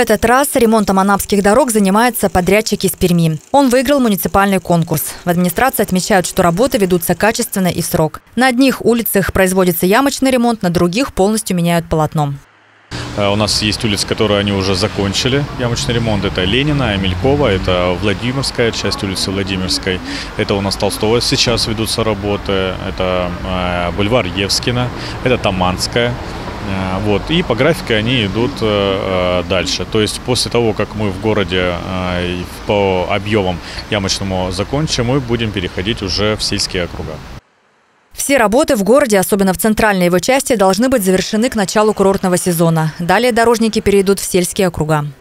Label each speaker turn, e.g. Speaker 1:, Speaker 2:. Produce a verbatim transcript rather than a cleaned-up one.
Speaker 1: этот раз ремонтом анапских дорог занимается подрядчик из Перми. Он выиграл муниципальный конкурс. В администрации отмечают, что работы ведутся качественно и в срок. На одних улицах производится ямочный ремонт, на других полностью меняют полотно.
Speaker 2: У нас есть улицы, которые они уже закончили ямочный ремонт. Это Ленина, Амелькова, это Владимирская, часть улицы Владимирской. Это у нас Толстого сейчас ведутся работы. Это э, бульвар Евскина, это Таманская. Э, вот. И по графике они идут э, дальше. То есть после того, как мы в городе э, по объемам ямочному закончим, мы будем переходить уже в сельские округа.
Speaker 1: Все работы в городе, особенно в центральной его части, должны быть завершены к началу курортного сезона. Далее дорожники перейдут в сельские округа.